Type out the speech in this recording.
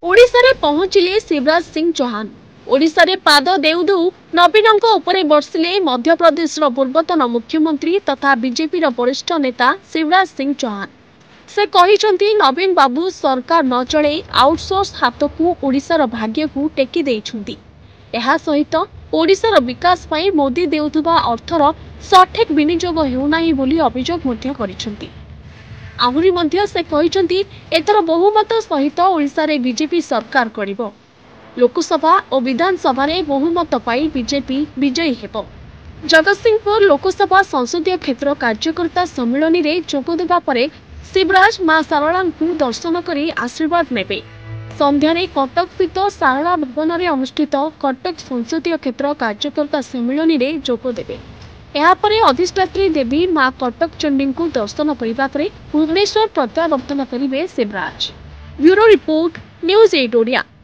ओडिशा रे पहुंचिले शिवराज सिंह चौहान। ओडिशा रे पाद देउ देउ नवीनक उपरे बर्षिले मध्य प्रदेश पूर्वतन मुख्यमंत्री तथा बीजेपी वरिष्ठ नेता शिवराज सिंह चौहान। से कहिसंती नवीन बाबू सरकार न चले आउटसोर्स हाथ को ओडिशार भाग्य को टेकी देइछंती। एहा सहित ओडिशार विकास पई मोदी देउथबा अर्थर सठिक विनियोग हेउनाही बोली अभियोग मध्य करिसंती। आहुरी मध्य से कहिसंती एतर बहुमत सहित ओडिशा रे बीजेपी सरकार करिवो। लोकसभा और विधानसभा रे बहुमत पाई बीजेपी विजयी हेबो। जगतसिंहपुर लोकसभा संसदीय क्षेत्र कार्यकर्ता सम्मेलन रे जोग देबा परे शिवराज मां सारला को दर्शन करी आशीर्वाद नेबे। संध्यारे कटक स्थित सारला भवन रे अनुष्ठित कटक संसदीय क्षेत्र कार्यकर्ता सम्मेलन रे जोग देबे। यापरे अधिष्ठात्री देवी मां कटक चंडी को दर्शन करने पर भुवनेश्वर प्रत्यावर्तन करेंगे Shivraj. Bureau report news 8 Odia.